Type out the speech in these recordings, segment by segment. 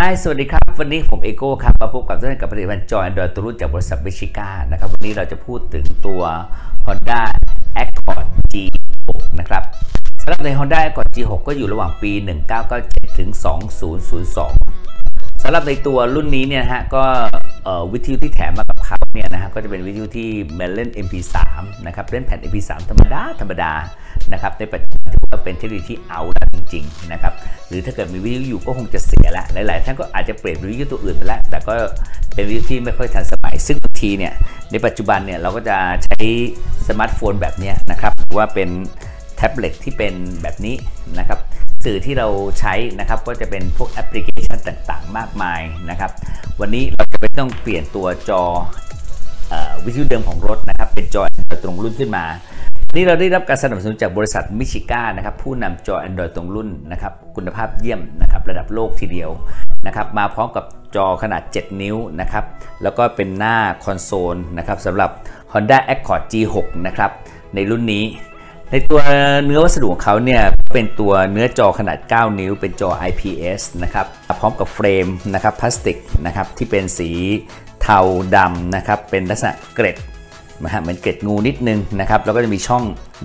สวัสดีครับวันนี้ผมเอโก้ครับมาพบกับท่านกับผลิตภัณฑ์จอย Android ตัวรุ่นจากบริษัทมิชิก้านะครับวันนี้เราจะพูดถึงตัว Honda Accord G6 นะครับสำหรับใน Honda Accord G6 ก็อยู่ระหว่างปี1997ถึง2002สำหรับในตัวรุ่นนี้เนี่ยฮะก็วิทยุที่แถมมากับเขาเนี่ยนะฮะก็จะเป็นวิทยุที่เล่น MP3 นะครับเล่นแผ่น MP3 ธรรมดานะครับในปัจจุบันถือว่าเป็นเทคโนโลยีที่เอาแล้วจริงๆนะครับหรือถ้าเกิดมีวิทยุอยู่ก็คงจะเสียละหลายๆท่านก็อาจจะเปลี่ยนวิทยุตัวอื่นไปแล้วแต่ก็เป็นวิทยุที่ไม่ค่อยทันสมัยซึ่งบางทีเนี่ยในปัจจุบันเนี่ยเราก็จะใช้สมาร์ทโฟนแบบนี้นะครับหรือว่าเป็นแท็บเล็ตที่เป็นแบบนี้นะครับสื่อที่เราใช้นะครับก็จะเป็นพวกแอปพลิเคชันต่างๆมากมายนะครับวันนี้เราจะไม่ต้องเปลี่ยนตัวจอวิทยุเดิมของรถนะครับเป็นจอ Android ตรงรุ่นขึ้นมานี่เราได้รับการสนับสนุนจากบริษัทมิชิก้านะครับผู้นำจอ Android ตรงรุ่นนะครับคุณภาพเยี่ยมนะครับระดับโลกทีเดียวนะครับมาพร้อมกับจอขนาด7นิ้วนะครับแล้วก็เป็นหน้าคอนโซลนะครับสำหรับ Honda Accord G6 นะครับในรุ่นนี้ในตัวเนื้อวัสดุของเขาเนี่ยเป็นตัวเนื้อจอขนาด9นิ้วเป็นจอ IPS นะครับพร้อมกับเฟรมนะครับพลาสติกนะครับที่เป็นสีเทาดำนะครับเป็นลักษณะเกร็ดเหมือนเกล็ดงูนิดนึงนะครับแล้วก็จะมีช่อง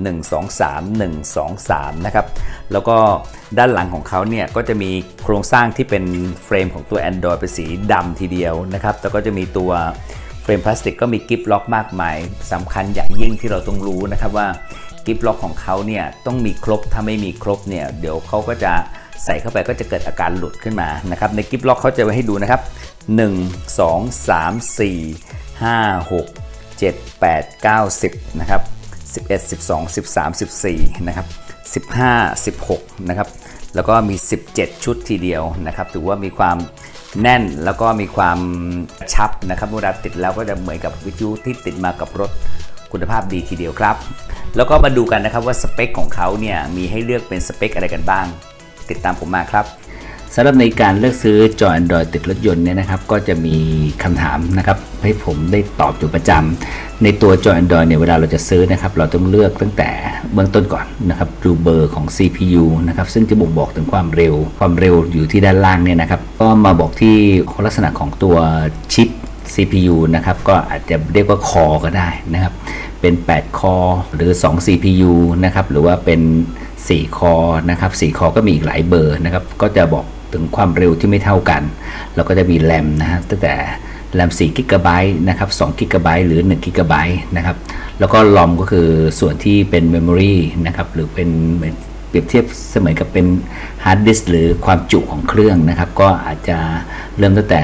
123นะครับแล้วก็ด้านหลังของเขาเนี่ยก็จะมีโครงสร้างที่เป็นเฟรมของตัว Android เป็นสีดำทีเดียวนะครับแล้วก็จะมีตัวเฟรมพลาสติกก็มีกิฟต์ล็อกมากมายสำคัญอย่างยิ่งที่เราต้องรู้นะครับว่ากิฟต์ล็อกของเขาเนี่ยต้องมีครบถ้าไม่มีครบเนี่ยเดี๋ยวเขาก็จะใส่เข้าไปก็จะเกิดอาการหลุดขึ้นมานะครับในกิฟต์ล็อกเขาจะไว้ให้ดูนะครับ1 2 3 4 5 6 7 8 9 10นะครับ11 12 13 14นะครับ15 16นะครับแล้วก็มี17ชุดทีเดียวนะครับถือว่ามีความแน่นแล้วก็มีความชับนะครับเวลาติดแล้วก็จะเหมือนกับวิทยุที่ติดมากับรถคุณภาพดีทีเดียวครับแล้วก็มาดูกันนะครับว่าสเปคของเขาเนี่ยมีให้เลือกเป็นสเปคอะไรกันบ้างติดตามผมมาครับสำหรับในการเลือกซื้อจอ Android ติดรถยนต์เนี่ยนะครับก็จะมีคำถามนะครับให้ผมได้ตอบอยู่ประจำในตัวจอ Android เนี่ยเวลาเราจะซื้อนะครับเราต้องเลือกตั้งแต่เบื้องต้นก่อนนะครับดูเบอร์ของ CPU นะครับซึ่งจะบ่งบอกถึงความเร็วอยู่ที่ด้านล่างเนี่ยนะครับก็มาบอกที่ลักษณะของตัวชิป CPU นะครับก็อาจจะเรียกว่าคอก็ได้นะครับเป็น8คอหรือ2 CPU นะครับหรือว่าเป็น4คอนะครับ4คอก็มีอีกหลายเบอร์นะครับก็จะบอกถึงความเร็วที่ไม่เท่ากันแล้วก็จะมีแรมนะฮะตั้งแต่แรม4 GB นะครับ2 GB หรือ1 GB นะครับแล้วก็ลอมก็คือส่วนที่เป็นเมมโมรีนะครับหรือเป็นเหมือนเปรียบเทียบเสมือนกับเป็นฮาร์ดดิสก์หรือความจุของเครื่องนะครับก็อาจจะเริ่มตั้งแต่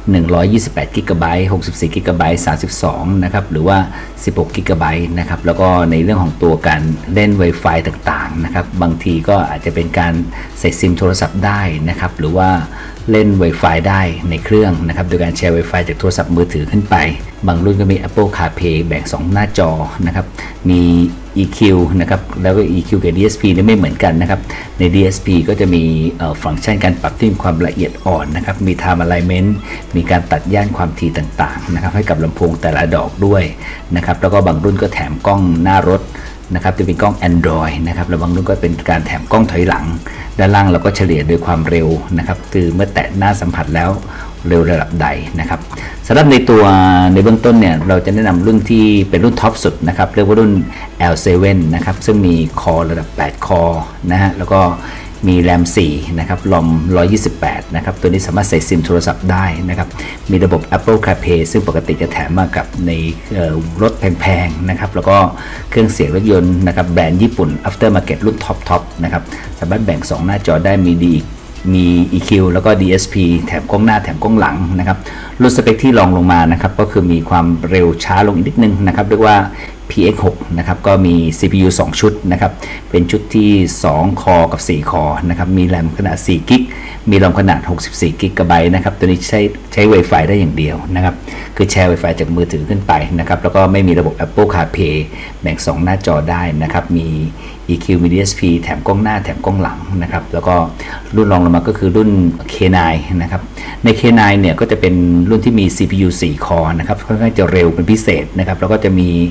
128 GB 64 GB 32นะครับหรือว่า16 GB นะครับแล้วก็ในเรื่องของตัวการเล่น Wi-Fi ต่างๆนะครับบางทีก็อาจจะเป็นการใส่ซิมโทรศัพท์ได้นะครับหรือว่าเล่น Wi-Fi ได้ในเครื่องนะครับโดยการแชร์ Wi-Fi จากโทรศัพท์มือถือขึ้นไปบางรุ่นก็มี Apple CarPlay แบ่ง2หน้าจอนะครับมี EQ นะครับแล้วก็ EQ กับ DSP นี่ไม่เหมือนกันนะครับใน DSP ก็จะมีฟังก์ชันการปรับที่มีความละเอียดอ่อนนะครับมี Time Alignment มีการตัดย่านความถี่ต่างๆนะครับให้กับลำโพงแต่ละดอกด้วยนะครับแล้วก็บางรุ่นก็แถมกล้องหน้ารถนะครับจะเป็นกล้อง Android นะครับแล้วบางรุ่นก็เป็นการแถมกล้องถอยหลังด้านล่างเราก็เฉลี่ยโดยความเร็วนะครับคือเมื่อแตะหน้าสัมผัสแล้วเร็วระดับใดนะครับสำหรับในเบื้องต้นเนี่ยเราจะแนะนำรุ่นที่เป็นรุ่นท็อปสุดนะครับเรียกว่ารุ่น L7 นะครับซึ่งมีคอระดับ8คอนะฮะแล้วก็มีแรม4นะครับรอม128นะครับตัวนี้สามารถใส่ซิมโทรศัพท์ได้นะครับมีระบบ Apple CarPlay ซึ่งปกติจะแถมมากับในรถแพงๆนะครับแล้วก็เครื่องเสียงรถยนต์นะครับแบรนด์ญี่ปุ่น Aftermarket รุ่นท็อปนะครับสามารถแบ่ง2หน้าจอได้มี EQ แล้วก็ DSP แถมกล้องหน้าแถมกล้องหลังนะครับรุ่นสเปคที่รองลงมานะครับก็คือมีความเร็วช้าลงอีกนิดนึงนะครับเรียกว่า PX6 นะครับก็มี CPU 2 ชุดนะครับเป็นชุดที่2คอกับ4คอนะครับมีแรมขนาด4กิกมีรอมขนาด64กิกะไบต์นะครับตัวนี้ใช้ Wi-Fi ได้อย่างเดียวนะครับคือแชร์ Wi-Fi จากมือถือขึ้นไปนะครับแล้วก็ไม่มีระบบ Apple CarPlay แบ่ง2หน้าจอได้นะครับมี EQ มี DSP แถมกล้องหน้าแถมกล้องหลังนะครับแล้วก็รุ่นรองลงมาก็คือรุ่น K9 นะครับใน K9 เนี่ยก็จะเป็นรุ่นที่มี CPU 4 คอนะครับค่อนข้างจะเร็วเป็นพิเศษนะครับแล้วก็จะมี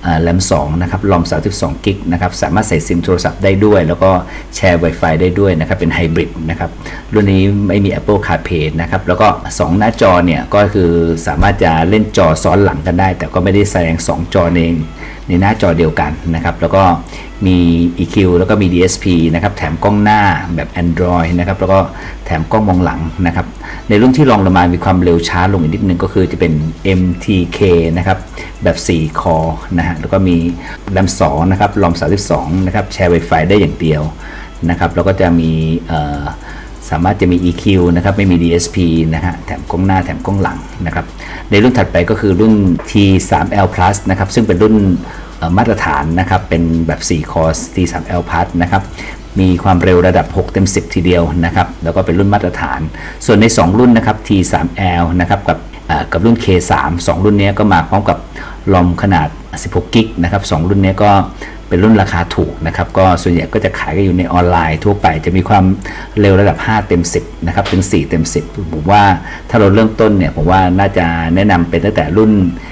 แรม2นะครับรอม32กิกนะครับสามารถใส่ซิมโทรศัพท์ได้ด้วยแล้วก็แชร์ Wi-Fi ได้ด้วยนะครับเป็นไฮบริดนะครับรุ่นนี้ไม่มี Apple CarPlay นะครับแล้วก็2หน้าจอเนี่ยก็คือสามารถจะเล่นจอซ้อนหลังกันได้แต่ก็ไม่ได้แสดง2จอในหน้าจอเดียวกันนะครับแล้วก็มี EQ แล้วก็มี DSP นะครับแถมกล้องหน้าแบบ Android นะครับแล้วก็แถมกล้องมองหลังนะครับในรุ่นที่รองลงมามีความเร็วช้าลงอีกนิดนึงก็คือจะเป็น MTK นะครับแบบ4 คอนะฮะแล้วก็มีแรม2นะครับรอม32นะครับแชร์ Wi-Fi ได้อย่างเดียวนะครับแล้วก็จะมีสามารถจะมี EQ นะครับไม่มี DSP นะฮะแถมกล้องหน้าแถมกล้องหลังนะครับในรุ่นถัดไปก็คือรุ่น T3L Plus นะครับซึ่งเป็นรุ่นมาตรฐานนะครับเป็นแบบ4 คอร์ส T3L Plus นะครับมีความเร็วระดับ6 เต็ม 10ทีเดียวนะครับแล้วก็เป็นรุ่นมาตรฐานส่วนใน2รุ่นนะครับ T3L นะครับกับรุ่น K3 2รุ่นนี้ก็มาพร้อมกับรอมขนาด16กิกนะครับ2รุ่นนี้ก็เป็นรุ่นราคาถูกนะครับก็ส่วนใหญ่ก็จะขายกันอยู่ในออนไลน์ทั่วไปจะมีความเร็วระดับ5 เต็ม 10นะครับถึง4 เต็ม 10ผมว่าถ้าเราเริ่มต้นเนี่ยผมว่าน่าจะแนะนำเป็นตั้งแต่รุ่น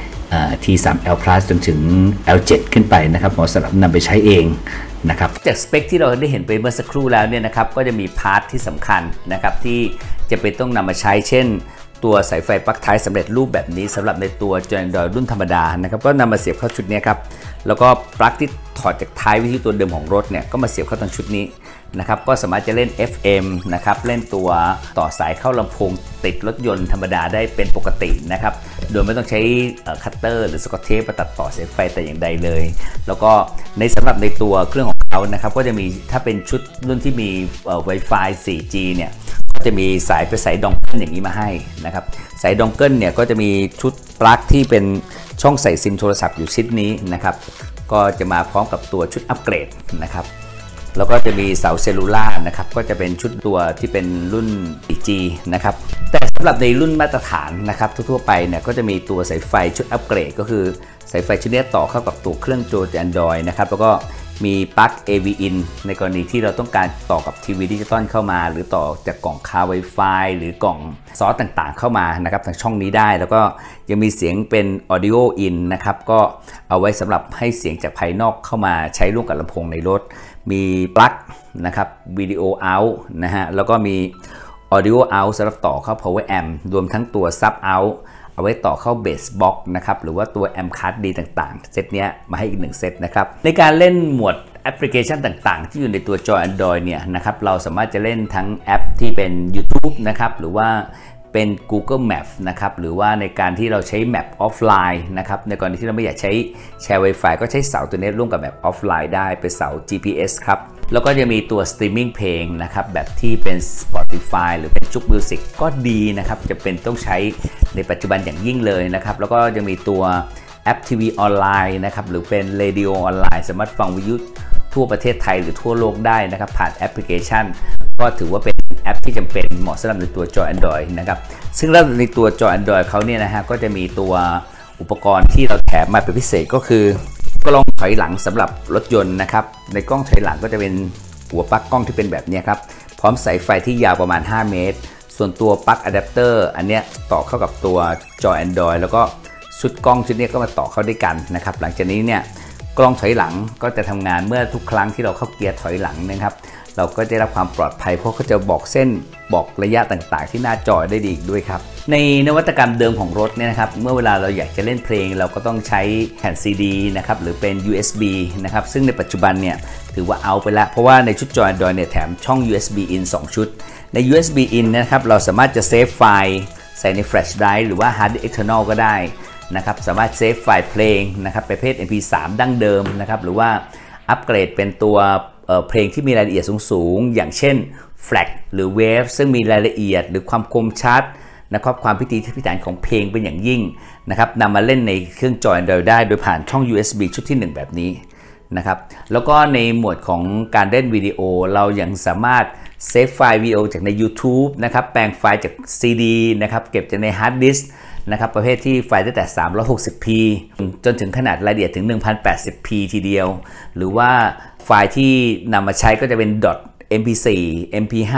T3L Plus จนถึง L7 ขึ้นไปนะครับเหมาะสำหรับนำไปใช้เองนะครับจากสเปคที่เราได้เห็นไปเมื่อสักครู่แล้วเนี่ยนะครับก็จะมีพาร์ทที่สำคัญนะครับที่จะเป็นต้องนำมาใช้เช่นตัวสายไฟปลั๊กไทป์สำเร็จรูปแบบนี้สำหรับในตัว Android รุ่นธรรมดานะครับก็นำมาเสียบเข้าชุดนี้ครับแล้วก็ปลั๊กที่ถอดจากท้ายวิทยุตัวเดิมของรถเนี่ยก็มาเสียบเข้าทางชุดนี้นะครับก็สามารถจะเล่น FM นะครับเล่นตัวต่อสายเข้าลำโพงติดรถยนต์ธรรมดาได้เป็นปกตินะครับโดยไม่ต้องใช้คัตเตอร์หรือสกอตเทปมาตัดต่อสายไฟแต่อย่างใดเลยแล้วก็สำหรับในตัวเครื่องของเขานะครับก็จะมีถ้าเป็นชุดรุ่นที่มี Wi-Fi 4G เนี่ยก็จะมีสายไปสายดองเกิลอย่างนี้มาให้นะครับสายดองเกิลเนี่ยก็จะมีชุดปลั๊กที่เป็นช่องใส่ซิมโทรศัพท์อยู่ชิ้นนี้นะครับก็จะมาพร้อมกับตัวชุดอัปเกรดนะครับแล้วก็จะมีเสาเซลลูล่านะครับก็จะเป็นชุดตัวที่เป็นรุ่น 4G นะครับแต่สำหรับในรุ่นมาตรฐานนะครับทั่วๆไปเนี่ยก็จะมีตัวสายไฟชุดอัปเกรดก็คือสายไฟชุดนี้ต่อเข้ากับตัวเครื่องโจ Android นะครับแล้วก็มีปลั๊ก AV in ในกรณีที่เราต้องการต่อกับทีวีดิจิตอลเข้ามาหรือต่อจากกล่องคา Wi-Fi หรือกล่องซอสต่างๆเข้ามานะครับทางช่องนี้ได้แล้วก็ยังมีเสียงเป็น Audio in นะครับก็เอาไว้สำหรับให้เสียงจากภายนอกเข้ามาใช้ร่วมกับลำโพงในรถมีปลั๊กนะครับ Video out นะฮะแล้วก็มี Audio out สำหรับต่อเข้า Power Amp รวมทั้งตัว Sub out เอาไว้ต่อเข้า Bass Box นะครับหรือว่าตัว Amp Card D ต่างๆเซตนี้มาให้อีก1เซตนะครับในการเล่นหมวดแอปพลิเคชันต่างๆที่อยู่ในตัวจอ Android เนี่ยนะครับเราสามารถจะเล่นทั้งแอปที่เป็น YouTube นะครับหรือว่าเป็น Google Map นะครับหรือว่าในการที่เราใช้ Map ออฟไลน์นะครับในกรณีที่เราไม่อยากใช้แชร์ Wi-Fi ก็ใช้เสาตัวนี้ร่วมกับ Map ออฟไลน์ได้เป็นเสา GPS ครับแล้วก็จะมีตัว Streaming เพลงนะครับแบบที่เป็น Spotify หรือเป็นจุก Music ก็ดีนะครับจะเป็นต้องใช้ในปัจจุบันอย่างยิ่งเลยนะครับแล้วก็จะมีตัวแอปทีวีออนไลน์นะครับหรือเป็นเรดิโอออนไลน์สามารถฟังวิทยุทั่วประเทศไทยหรือทั่วโลกได้นะครับผ่านแอปพลิเคชันก็ถือว่าเป็นแอปที่จำเป็นเหมาะสำหรับในตัวจอ Android นะครับซึ่งแล้วในตัวจอ Android เขาเนี่ยนะฮะก็จะมีตัวอุปกรณ์ที่เราแถมมาเป็นพิเศษก็คือกล้องถอยหลังสำหรับรถยนต์นะครับในกล้องถอยหลังก็จะเป็นหัวปลั๊กกล้องที่เป็นแบบนี้ครับพร้อมสายไฟที่ยาวประมาณ5 เมตรส่วนตัวปลั๊กอะแดปเตอร์อันเนี้ยต่อเข้ากับตัวจอ Android แล้วก็ชุดกล้องชุดนี้ก็มาต่อเข้าด้วยกันนะครับหลังจากนี้เนี่ยกล้องถอยหลังก็จะทำงานเมื่อทุกครั้งที่เราเข้าเกียร์ถอยหลังนะครับเราก็ได้รับความปลอดภัยเพราะเขาจะบอกเส้นบอกระยะต่างๆที่หน้าจอได้ดีด้วยครับในนวัตกรรมเดิมของรถเนี่ยนะครับเมื่อเวลาเราอยากจะเล่นเพลงเราก็ต้องใช้แผ่น CD นะครับหรือเป็น USB นะครับซึ่งในปัจจุบันเนี่ยถือว่าเอาไปแล้วเพราะว่าในชุดจอ Android เนี่ยแถมช่อง USB in 2 ชุดใน USB in นะครับเราสามารถจะเซฟไฟล์ใส่ใน Flash Drive หรือว่า Hard Disk External ก็ได้นะครับสามารถเซฟไฟล์เพลงนะครับประเภท MP3 ดั้งเดิมนะครับหรือว่าอัปเกรดเป็นตัวเพลงที่มีรายละเอียดสูงๆอย่างเช่น FLAC หรือ Wave ซึ่งมีรายละเอียดหรือความคมชัดนะครับความพิถีพิถันของเพลงเป็นอย่างยิ่งนะครับนำมาเล่นในเครื่องจอ Android ได้โดยผ่านช่อง USB ชุดที่1แบบนี้นะครับแล้วก็ในหมวดของการเล่นวิดีโอเรายังสามารถเซฟไฟล์วิดีโอจากใน YouTube นะครับแปลงไฟล์จาก CD นะครับเก็บจากใน Hard Disk นะครับประเภทที่ไฟล์ตั้งแต่ 360p จนถึงขนาดรายละเอียดถึง 1080p ทีเดียวหรือว่าไฟล์ที่นำมาใช้ก็จะเป็น .mp4 mp5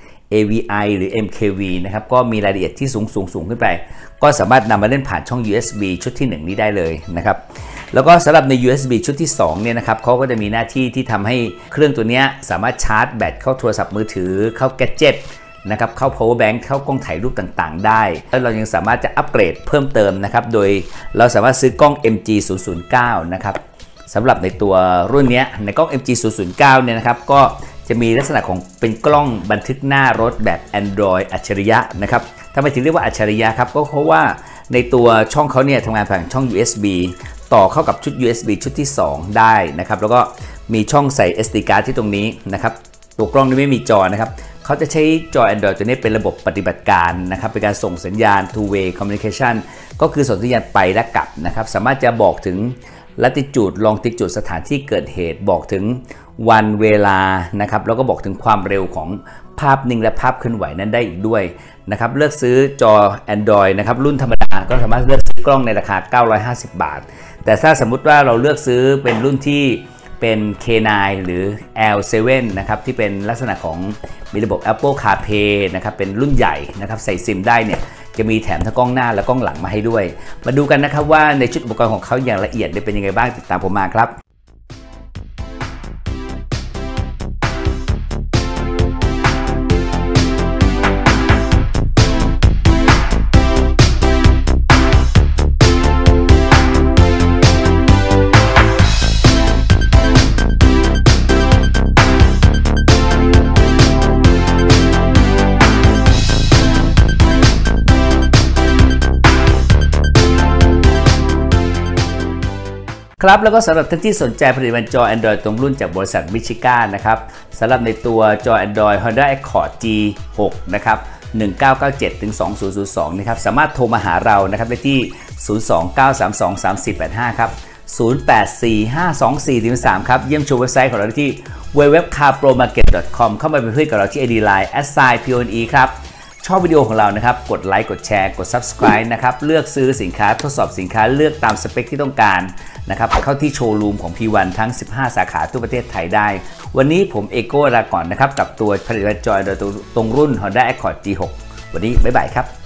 AVI หรือ MKV นะครับก็มีรายละเอียดที่สูงขึ้นไปก็สามารถนำมาเล่นผ่านช่อง USB ชุดที่1นี้ได้เลยนะครับแล้วก็สำหรับใน USB ชุดที่2เนี่ยนะครับเขาก็จะมีหน้าที่ที่ทำให้เครื่องตัวนี้สามารถชาร์จแบตเข้าโทรศัพท์มือถือเข้าแกดเจ็ตนะครับเข้า power bank เข้ากล้องถ่ายรูปต่างๆได้แล้วเรายังสามารถจะอัปเกรดเพิ่มเติมนะครับโดยเราสามารถซื้อกล้อง MG009 นะครับสำหรับในตัวรุ่นนี้ในกล้อง MG009 เนี่ยนะครับก็จะมีลักษณะของเป็นกล้องบันทึกหน้ารถแบบ Android อัจฉริยะนะครับทำไมถึงเรียกว่าอัจฉริยะครับก็เพราะว่าในตัวช่องเขาเนี่ยทำงานผ่านช่อง USB ต่อเข้ากับชุด USB ชุดที่2ได้นะครับแล้วก็มีช่องใส่ SD card ที่ตรงนี้นะครับตัวกล้องนี้ไม่มีจอนะครับเขาจะใช้จอ Android ตัวนี้เป็นระบบปฏิบัติการนะครับเป็นการส่งสัญญาณ two way communication ก็คือส่งสัญญาณไปและกลับนะครับสามารถจะบอกถึงlatitude longitude สถานที่เกิดเหตุบอกถึงวันเวลานะครับแล้วก็บอกถึงความเร็วของภาพนิ่งและภาพเคลื่อนไหวนั้นได้อีกด้วยนะครับเลือกซื้อจอ Android นะครับรุ่นธรรมดาก็สามารถเลือกซื้อกล้องในราคา950 บาทแต่ถ้าสมมุติว่าเราเลือกซื้อเป็นรุ่นที่เป็น K9 หรือ L7 นะครับที่เป็นลักษณะของมีระบบ Apple CarPlay นะครับเป็นรุ่นใหญ่นะครับใส่ซิมได้เนี่ยจะมีแถมทั้งกล้องหน้าและกล้องหลังมาให้ด้วยมาดูกันนะครับว่าในชุดอุปกรณ์ของเขาอย่างละเอียดเป็นยังไงบ้างติดตามผมมาครับครับแล้วก็สำหรับท่านที่สนใจผลิตภัณฑ์จอ Android ตรงรุ่นจากบริษัทมิชิก้านะครับสำหรับในตัวจอ Android Honda Accord G6 นะครับ1997ถึง2002นะครับสามารถโทรมาหาเรานะครับได้ที่029323485ครับ084524-3ครับเยี่ยมชมเว็บไซต์ของเราที่ www.carpromarket.com เข้ามาเป็นเพื่อนกับเราที่ ID Line @PONE ครับชอบวิดีโอของเรานะครับกดไลค์กดแชร์กด Subscribe นะครับเลือกซื้อสินค้าทดสอบสินค้าเลือกตามสเปคที่ต้องการนะครับเข้าที่โชว์รูมของ P1 ทั้ง15สาขาทั่วประเทศไทยได้วันนี้ผมเอโก้ลาก่อนนะครับกับตัวผลิตภัณฑ์จอ Android ตรงรุ่น Honda Accord G6 วันนี้บ๊ายบายครับ